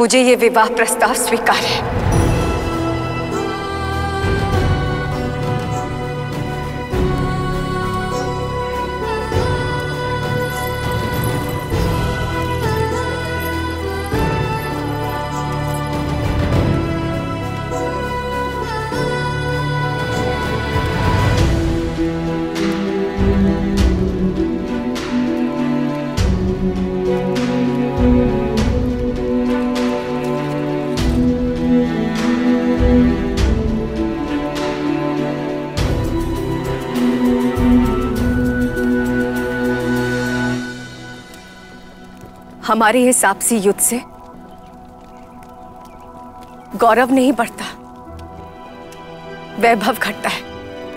मुझे ये विवाह प्रस्ताव स्वीकार है। हमारे इस आपसी युद्ध से गौरव नहीं बढ़ता, वैभव घटता है।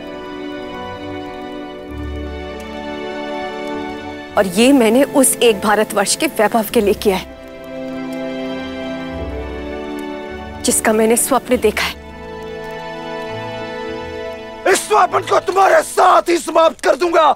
और ये मैंने उस एक भारतवर्ष के वैभव के लिए किया है जिसका मैंने स्वप्न देखा है। इस स्वप्न को तुम्हारे साथ ही समाप्त कर दूंगा।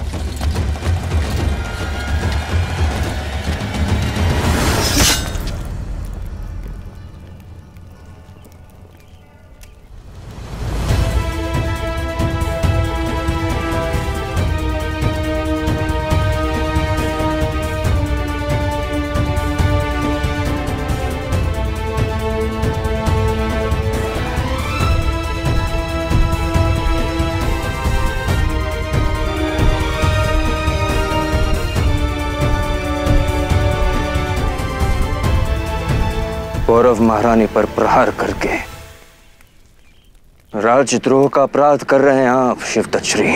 गौरव महारानी पर प्रहार करके राजद्रोह का अपराध कर रहे हैं आप शिवदत्त।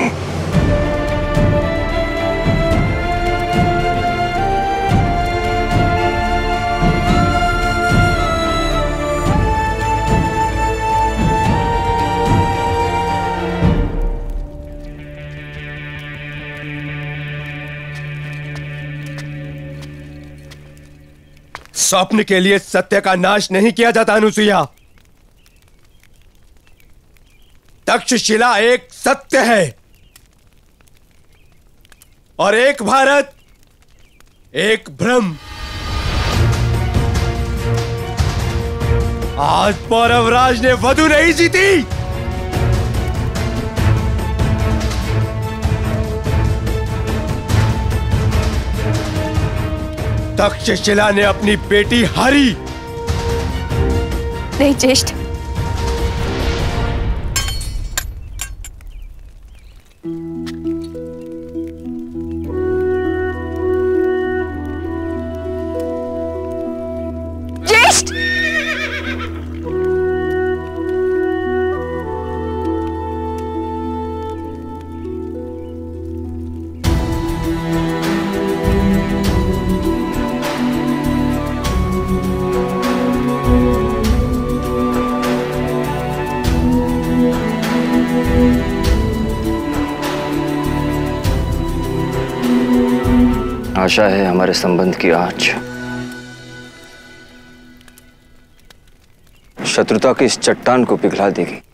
स्वप्न के लिए सत्य का नाश नहीं किया जाता अनुसुईया। तक्षशिला एक सत्य है और एक भारत एक भ्रम। आज पौरवराज ने वधु नहीं जीती, तक्षशिला ने अपनी बेटी हारी। नहीं ज्येष्ठ, ज्येष्ठ, आशा है हमारे संबंध की आँच शत्रुता की इस चट्टान को पिघला देगी।